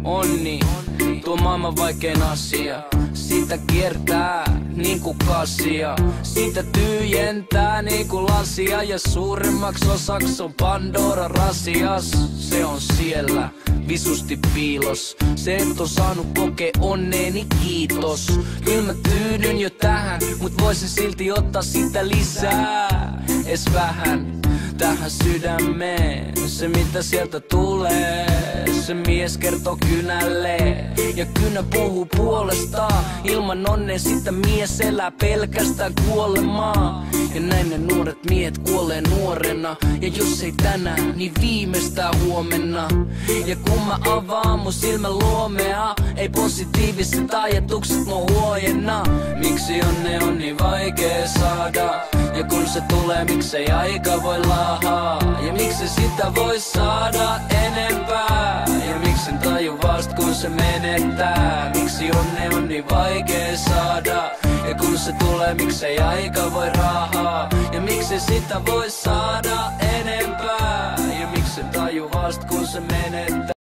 Onni, tuo maailman vaikein asia. Siitä kiertää niinku kasia. Siitä tyhjentää niinku lasia. Ja suurimmaksi osaksi on Pandora rasias. Se on siellä visusti piilos. Se et on saanut kokea onneeni, kiitos. Kyllä mä tyydyn jo tähän, mut voisin silti ottaa sitä lisää. Es vähän tähän sydämeen. Se mitä sieltä tulee, se mies kertoo kynälle. Ja kynä puhuu puolestaan. Ilman onnea sitä mies elää pelkästään kuolemaa. Ja näin ne nuoret miehet kuolee nuorena. Ja jos ei tänään, niin viimeistään huomenna. Ja kun mä avaan mun silmän luomea, ei positiiviset ajatukset mua huojenna. Miksi onne on niin vaikea saada? Ja kun se tulee, miksei aika voi laahaa? Ja miksi sitä voi saada enempää? Ja miksen taju vast kun se menettää? Miksi onne on niin vaikea saada? Ja kun se tulee, miksei aika voi raahaa? Ja miksi sitä voi saada enempää? Ja miksen taju vast kun se menettää?